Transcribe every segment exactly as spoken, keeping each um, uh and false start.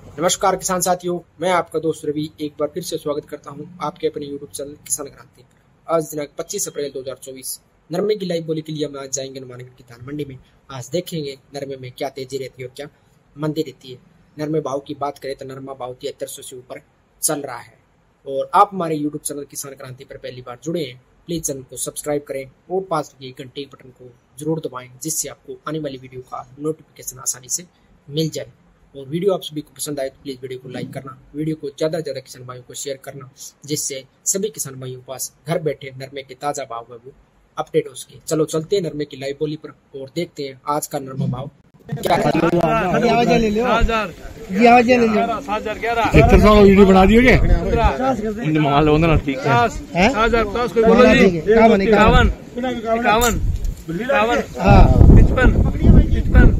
नमस्कार किसान साथियों, मैं आपका दोस्त रवि एक बार फिर से स्वागत करता हूं आपके अपने यूट्यूब चैनल किसान क्रांति पर। आज दिनांक पच्चीस अप्रैल दो हज़ार चौबीस। नरमे की लाइव बोली के लिए हम आज जाएंगे हनुमानगढ़ की धान मंडी में। आज देखेंगे नरमे में क्या तेजी रहती है और क्या मंदी रहती है। नरमे भाव की बात करें तो नरमा भाव तिहत्तर सौ से ऊपर चल रहा है। और आप हमारे यूट्यूब चैनल किसान क्रांति पर पहली बार जुड़े हैं, प्लीज चैनल को सब्सक्राइब करें और पास के घंटे बटन को जरूर दबाएं, जिससे आपको आने वाली वीडियो का नोटिफिकेशन आसानी से मिल जाए। और वीडियो आप सभी को पसंद आए तो प्लीज वीडियो को लाइक करना, वीडियो को ज्यादा से ज्यादा किसान भाइयों को शेयर करना, जिससे सभी किसान भाइयों के पास घर बैठे नरमे के ताजा भाव है वो अपडेट हो सके। चलो चलते हैं नरमे की लाइव बोली पर और देखते हैं आज का नरमा भाव क्या है। वीडियो बना दियो ठीक है।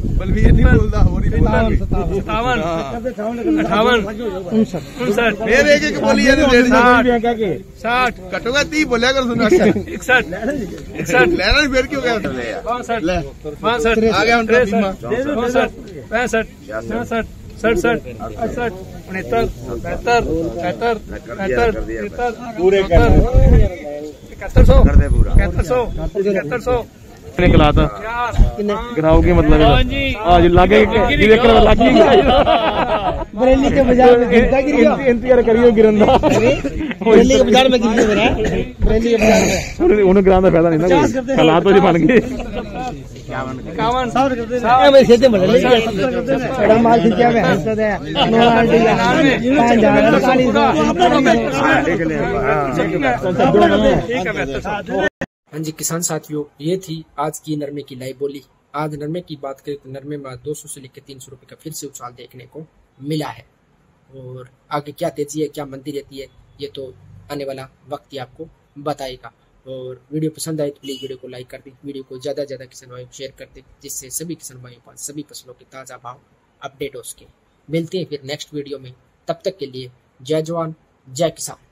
सतावन अठावन उनसठ एक एक बोलिए साठ कटोगा ती बोलिया कर इकसठ इकसठ लेना फिर क्यों गया बासठ बासठ आ गया पैंसठ पैंसठ छियासठ सड़सठ अड़सठ उनहत्तर बहत्तर बहत्तर बहत्तर तिहत्तर पूरे इकहत्तर सौ इकहत्तर सौ इकहत्तर सौ निकला था गिराओ के मतलब आज लागे बरेली के बाजार में गिरता गिरियो इंतजार करियो गिरंदा बरेली के बाजार में गिरियो मेरा बरेली के बाजार में उन्हें गिराने फायदा नहीं ना कल तो नहीं बन गए इक्यावन सौ करते मैं खेते में ले बड़ा माल खिंचा में हंसता है नौ हाँ जी किसान साथियों, ये थी आज की नरमे की लाइव बोली। आज नरमे की बात करें तो नरमे में दो सौ से लेकर तीन सौ रुपए का फिर से उछाल देखने को मिला है। और आगे क्या तेजी है क्या मंदी रहती है ये तो आने वाला वक्त ही आपको बताएगा। और वीडियो पसंद आए तो प्लीज वीडियो को लाइक कर दें, वीडियो को ज्यादा ज्यादा किसान भाइयों को शेयर कर दें, जिससे सभी किसान भाइयों पास सभी फसलों के ताजा भाव अपडेट हो सके। मिलते हैं फिर नेक्स्ट वीडियो में, तब तक के लिए जय जवान जय किसान।